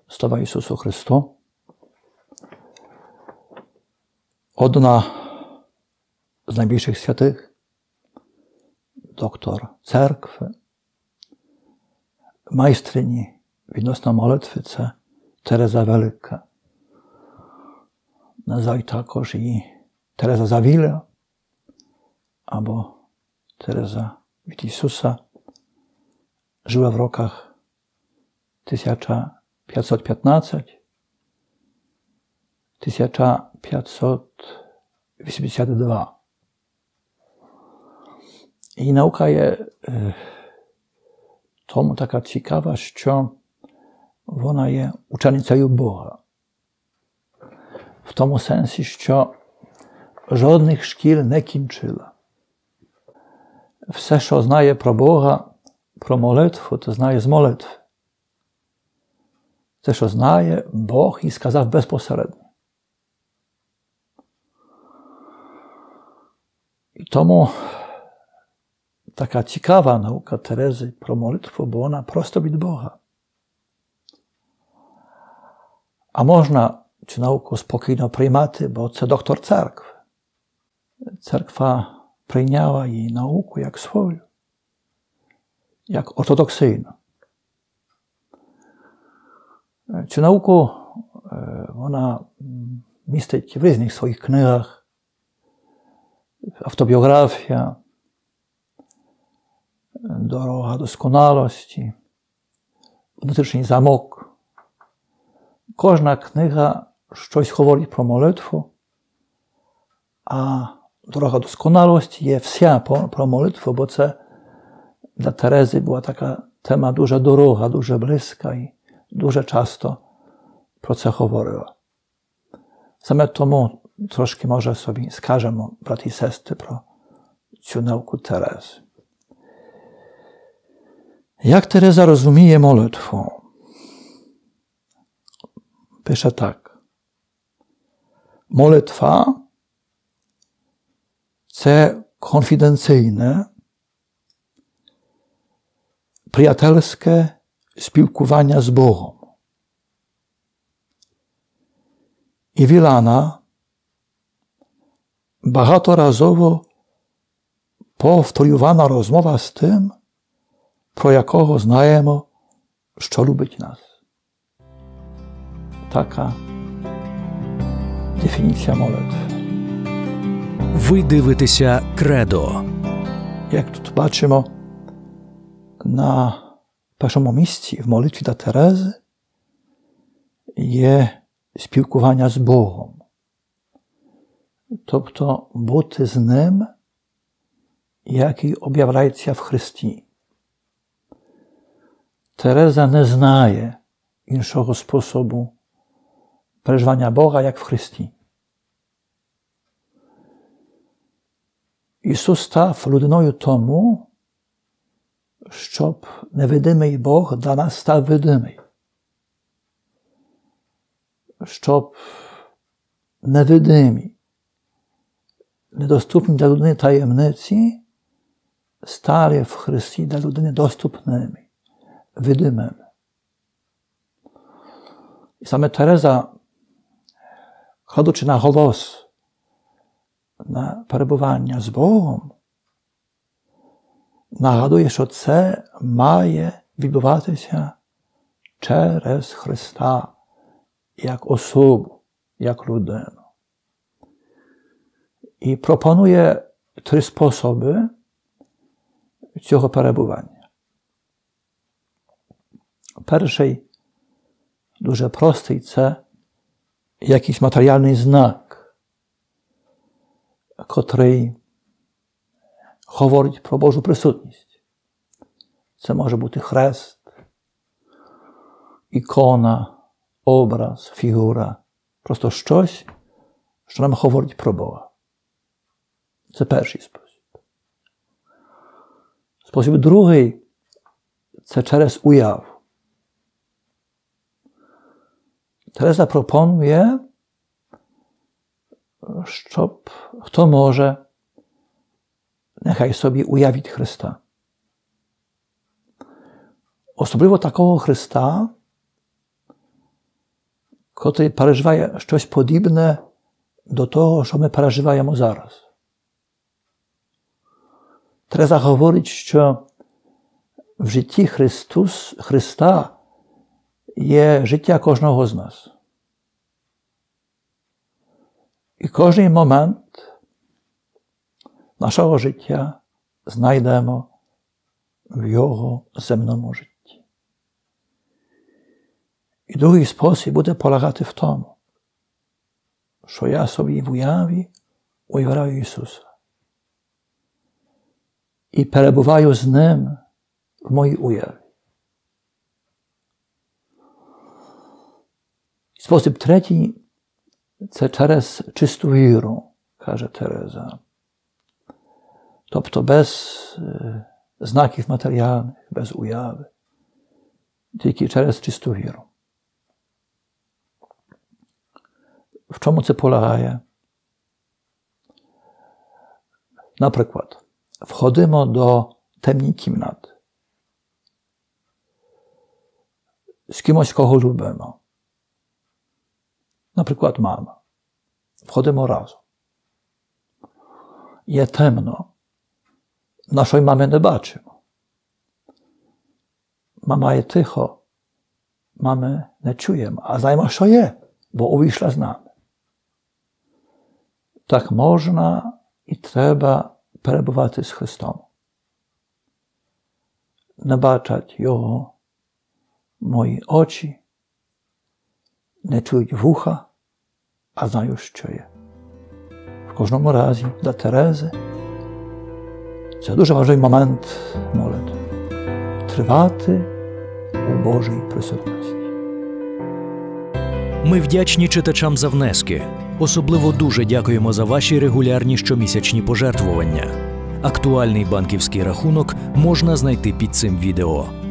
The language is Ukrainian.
Слава Ісусу Христу! Одна з найбільших святих, доктор церкви, майстрині відносно молитви – це Тереза Велика. Називають також її Тереза з Авіля або Тереза від Ісуса. Żyła w rokach 1515-1582. І наука є тому така цікава, що вона є ученицею Бога. В тому сенсі, що жодних шкіл не кінчила. Все, що знає про Бога, про молитву, то знає з молитви. Те, що знає Бог і сказав безпосередньо. І тому така цікава наука Терези про молитву, бо вона просто від Бога. А можна цю науку спокійно приймати, бо це доктор церкви. Церква прийняла її науку як свою, як ортодоксійну. Цю науку вона містить в різних своїх книгах. Автобіографія, Дорога досконалості, Внутрішній замок. Кожна книга щось говорить про молитву, а Дорога досконалості є вся про молитву, бо це для Терези була така тема дуже дорога, дуже близька і дуже часто про це говорила. Саме тому трошки, може, собі скажемо, брати і сестри, про цю науку Терези. Як Тереза розуміє молитву? Пише так. Молитва – це конфіденційне, приятельське спілкування з Богом. І вілана багаторазово повторювана розмова з тим, про якого знаємо, що любить нас. Така дефініція молитви. Ви дивитеся «Кредо». Як тут бачимо, на першому місці в молитві до Терези є спілкування з Богом. Тобто бути з Ним, який об'являється в Христі. Тереза не знає іншого способу переживання Бога, як в Христі. Ісус став людиною тому, щоб невидимий Бог для нас став видимий. Щоб невидимі, недоступні для людини таємниці стали в Христі для людини доступними, видимими. І саме Тереза, кладучи на голос на перебування з Богом, нагадує, що це має відбуватися через Христа, як особу, як людину. І пропонує 3 способи цього перебування. Перший, дуже простий, це якийсь матеріальний знак, котрий говорить про Божу присутність. Це може бути хрест, ікона, образ, фігура. Просто щось, що нам говорить про Бога. Це перший спосіб. Спосіб другий – це через уяву. Тереза пропонує, щоб хто може, нехай собі уявить Христа. Особливо такого Христа, котрий переживає щось подібне до того, що ми переживаємо зараз. Тереза говорить, що в житті Христа є життя кожного з нас. І кожен момент нашого життя знайдемо в Його земному житті. І другий спосіб буде полягати в тому, що я собі в уяві уявляю Ісуса. І перебуваю з Ним в моїй уяві. Спосіб третій – це через чисту віру, каже Тереза. Тобто без знаків матеріальних, без уяви. Тільки через чисту віру. В чому це полягає? Наприклад, входимо до темної кімнати. З кимось, кого любимо. Наприклад, мама. Входимо разом. Є темно. Нашої мами не бачимо. Мама є тихо. Мами не чуємо. А знаємо, що є, бо увійшла з нами. Так можна і треба перебувати з Христом. Не бачать Його мої очі, не чують вуха, а знаю, що є. В кожному разі для Терези це дуже важливий момент молитви. Тривати у Божій присутності. Ми вдячні читачам за внески. Особливо дуже дякуємо за ваші регулярні щомісячні пожертвування. Актуальний банківський рахунок можна знайти під цим відео.